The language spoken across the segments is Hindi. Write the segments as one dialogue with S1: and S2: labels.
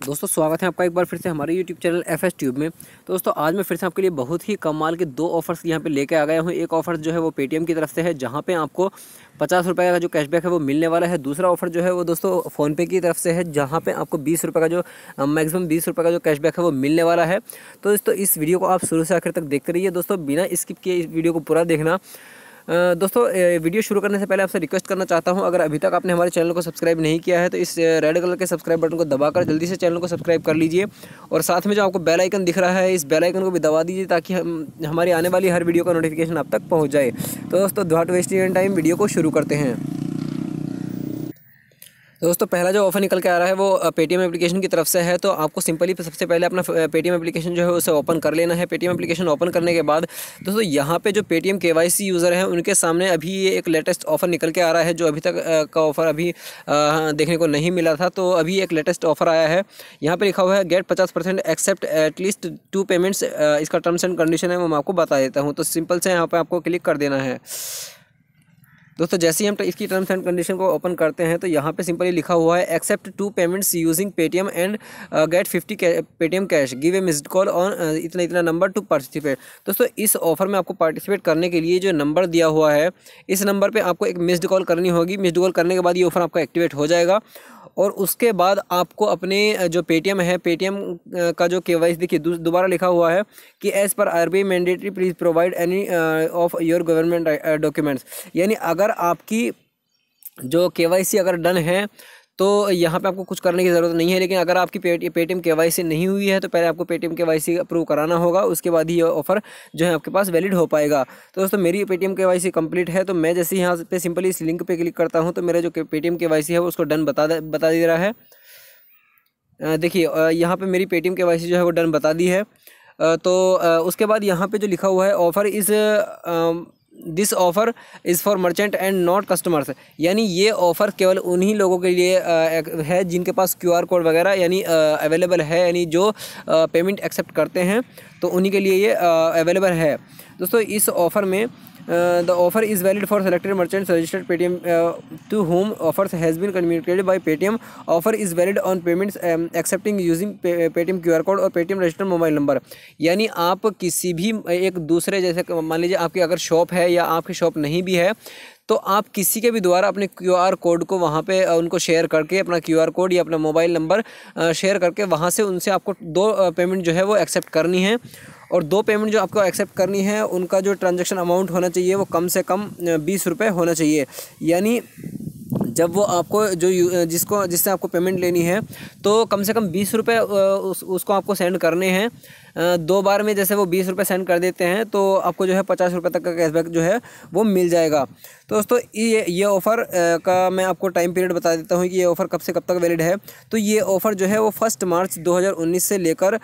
S1: दोस्तों स्वागत है आपका एक बार फिर से हमारे YouTube चैनल FS ट्यूब में। तो दोस्तों आज मैं फिर से आपके लिए बहुत ही कमाल के दो ऑफर्स यहाँ पे लेके आ गया हूँ। एक ऑफर जो है वो पेटीएम की तरफ से है, जहाँ पे आपको 50 रुपये का जो कैशबैक है वो मिलने वाला है। दूसरा ऑफर जो है वो दोस्तों फ़ोनपे की तरफ से है, जहाँ पे आपको 20 रुपये का जो मैक्सिमम 20 रुपये का जो कैशबैक है वो मिलने वाला है। तो दोस्तों इस वीडियो को आप शुरू से आखिर तक देखते रहिए दोस्तों, बिना स्किप किए इस वीडियो को पूरा देखना। दोस्तों वीडियो शुरू करने से पहले आपसे रिक्वेस्ट करना चाहता हूं, अगर अभी तक आपने हमारे चैनल को सब्सक्राइब नहीं किया है तो इस रेड कलर के सब्सक्राइब बटन को दबाकर जल्दी से चैनल को सब्सक्राइब कर लीजिए। और साथ में जो आपको बेल आइकन दिख रहा है, इस बेल आइकन को भी दबा दीजिए ताकि हमारी आने वाली हर वीडियो का नोटिफिकेशन आप तक पहुँच जाए। तो दोस्तों नॉट वेस्टिंग टाइम, वीडियो को शुरू करते हैं। दोस्तों पहला जो ऑफर निकल के आ रहा है वो पेटीएम एप्लीकेशन की तरफ से है। तो आपको सिंपली सबसे पहले अपना पेटीएम एप्लीकेशन जो है उसे ओपन कर लेना है। पेटीएम एप्लीकेशन ओपन करने के बाद दोस्तों यहाँ पे जो पेटीएम केवाईसी यूज़र हैं उनके सामने अभी ये एक लेटेस्ट ऑफर निकल के आ रहा है, जो अभी तक का ऑफर अभी देखने को नहीं मिला था। तो अभी एक लेटेस्ट ऑफर आया है, यहाँ पर लिखा हुआ है गेट 50% एक्सेप्ट एटलीस्ट 2 पेमेंट्स। इसका टर्म्स एंड कंडीशन है वो मैं आपको बता देता हूँ। तो सिंपल से यहाँ पर आपको क्लिक कर देना है। दोस्तों जैसे ही हम इसकी टर्म्स एंड कंडीशन को ओपन करते हैं तो यहाँ पे सिंपली लिखा हुआ है accept 2 payments using Paytm and get 50 Paytm cash, give a missed call on इतना इतना नंबर टू पार्टिसिपेट। दोस्तों इस ऑफर में आपको पार्टिसिपेट करने के लिए जो नंबर दिया हुआ है, इस नंबर पे आपको एक मिस्ड कॉल करनी होगी। मिस्ड कॉल करने के बाद ये ऑफर आपका एक्टिवेट हो जाएगा और उसके बाद आपको अपने जो पेटीएम है, पेटीएम का जो केवाईसी देखिए दोबारा लिखा हुआ है कि as per RBI mandatory please provide any of your government documents. यानी अगर आपकी जो केवाईसी अगर डन है तो यहाँ पे आपको कुछ करने की ज़रूरत नहीं है। लेकिन अगर आपकी पेटीएम केवाईसी नहीं हुई है तो पहले आपको पेटीएम केवाईसी अप्रूव कराना होगा, उसके बाद ही ये ऑफर जो है आपके पास वैलिड हो पाएगा। तो दोस्तों मेरी पेटीएम केवाईसी कंप्लीट है, तो मैं जैसे यहाँ पे सिंपली इस लिंक पे क्लिक करता हूँ तो मेरा जो पेटीएम केवाईसी है वो उसको डन बता दे रहा है। देखिए यहाँ पर मेरी पेटीएम केवाईसी जो है वो डन बता दी है। तो उसके बाद यहाँ पर जो लिखा हुआ है offer is this offer is for merchant and not customers. यानी ये ऑफ़र केवल उन्हीं लोगों के लिए है जिनके पास QR कोड वगैरह यानी अवेलेबल है, यानी जो पेमेंट एक्सेप्ट करते हैं तो उन्हीं के लिए ये अवेलेबल है। दोस्तों इस ऑफ़र में the offer is valid for selected merchants registered Paytm to home offers has been communicated by Paytm. Offer is valid on payments accepting using Paytm QR code और पेटीएम रजिस्टर्ड मोबाइल नंबर। यानी आप किसी भी एक दूसरे, जैसे मान लीजिए आपकी अगर शॉप है या आपकी शॉप नहीं भी है, तो आप किसी के भी द्वारा अपने QR कोड को वहाँ पे उनको शेयर करके, अपना QR कोड या अपना मोबाइल नंबर शेयर करके वहाँ से उनसे आपको 2 पेमेंट जो है वो एक्सेप्ट करनी है। और 2 पेमेंट जो आपको एक्सेप्ट करनी है उनका जो ट्रांजैक्शन अमाउंट होना चाहिए वो कम से कम 20 रुपये होना चाहिए। यानी जब वो आपको जिससे आपको पेमेंट लेनी है तो कम से कम 20 रुपये उसको आपको सेंड करने हैं। 2 बार में जैसे वो 20 रुपये सेंड कर देते हैं तो आपको जो है 50 रुपये तक का कैशबैक जो है वो मिल जाएगा। तो दोस्तों ये ऑफ़र का मैं आपको टाइम पीरियड बता देता हूँ कि ये ऑफ़र कब से कब तक वैलिड है। तो ये ऑफ़र जो है वो 1 मार्च 2019 से लेकर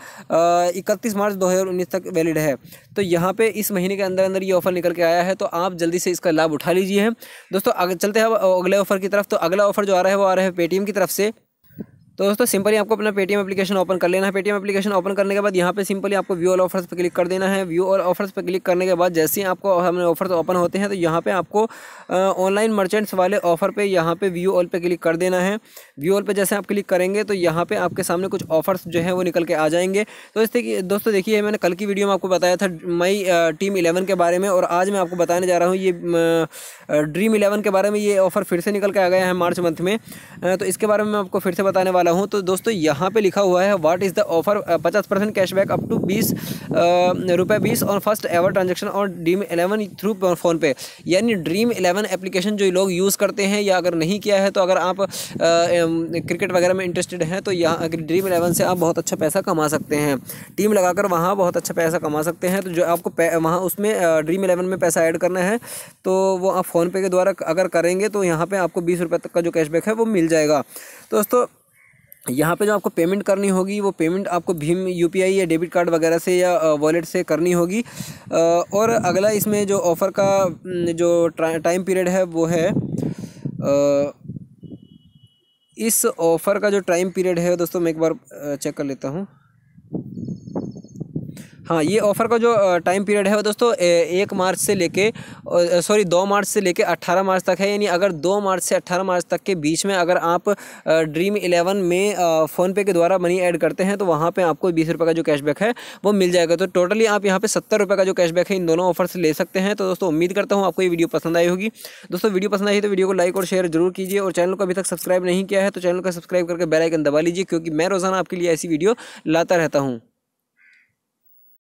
S1: 31 मार्च 2019 तक वैलिड है। तो यहाँ पे इस महीने के अंदर अंदर ये ऑफ़र निकल के आया है, तो आप जल्दी से इसका लाभ उठा लीजिए। दोस्तों आगे चलते हैं अगले ऑफ़र की तरफ। तो अगला ऑफ़र जो आ रहा है वो आ रहा है पेटीएम की तरफ से। तो दोस्तों सिंपली आपको अपना पेटीएम एप्लीकेशन ओपन कर लेना है। पेटीएम एप्लीकेशन ओपन करने के बाद यहाँ पे सिंपली आपको व्यू ऑल ऑफर्स पे क्लिक कर देना है। व्यू ऑल ऑफर्स पे क्लिक करने के बाद जैसे ही आपको हमें ऑफर्स ओपन होते हैं तो यहाँ पे आपको ऑनलाइन मर्चेंट्स वाले ऑफर पे यहाँ पे व्यू ऑल पे क्लिक कर देना है। व्यू ऑल पे जैसे आप क्लिक करेंगे तो यहाँ पे आपके सामने कुछ ऑफर्स जो है वो निकल के आ जाएंगे। तो इससे कि दोस्तों देखिए, मैंने कल की वीडियो में आपको बताया था माई टीम 11 के बारे में, और आज मैं आपको बताने जा रहा हूँ ये ड्रीम 11 के बारे में। ये ऑफर फिर से निकल के आ गया है मार्च मंथ में, तो इसके बारे में मैं आपको फिर से बताने वाला हूँ। तो दोस्तों यहाँ पे लिखा हुआ है what is the offer 50% cashback up to 20 रुपये 20 ऑन फर्स्ट एवर ट्रांजेक्शन और ड्रीम 11 थ्रू फ़ोनपे। यानी ड्रीम 11 एप्लीकेशन जो लोग यूज़ करते हैं या अगर नहीं किया है, तो अगर आप क्रिकेट वगैरह में इंटरेस्टेड हैं तो यहाँ ड्रीम 11 से आप बहुत अच्छा पैसा कमा सकते हैं। टीम लगाकर वहाँ बहुत अच्छा पैसा कमा सकते हैं। तो जो आपको वहाँ उसमें ड्रीम 11 में पैसा ऐड करना है तो वो आप फ़ोनपे के द्वारा अगर करेंगे तो यहाँ पर आपको 20 रुपये तक का जो कैशबैक है वो मिल जाएगा। तो दोस्तों यहाँ पे जो आपको पेमेंट करनी होगी वो पेमेंट आपको भीम UPI या डेबिट कार्ड वगैरह से या वॉलेट से करनी होगी। और अगला इसमें जो ऑफ़र का जो टाइम पीरियड है वो है इस ऑफ़र का जो टाइम पीरियड है दोस्तों, मैं एक बार चेक कर लेता हूँ। हाँ, ये ऑफ़र का जो टाइम पीरियड है वो दोस्तों 1 मार्च से लेके 2 मार्च से लेके 18 मार्च तक है। यानी अगर 2 मार्च से 18 मार्च तक के बीच में अगर आप ड्रीम 11 में फ़ोनपे के द्वारा मनी ऐड करते हैं तो वहाँ पे आपको 20 रुपये का जो कैशबैक है वो मिल जाएगा। तो टोटली आप यहाँ पे 70 रुपये का जो कैशबैक है इन दोनों ऑफर से ले सकते हैं। तो दोस्तों उम्मीद करता हूँ आपको ये वीडियो पसंद आई होगी। दोस्तों वीडियो पसंद आई तो वीडियो को लाइक और शेयर जरूर कीजिए, और चैनल को अभी तक सब्सक्राइब नहीं किया है तो चैनल को सब्सक्राइब करके बेल आइकन दबा लीजिए, क्योंकि मैं रोज़ाना आपके लिए ऐसी वीडियो लाता रहता हूँ।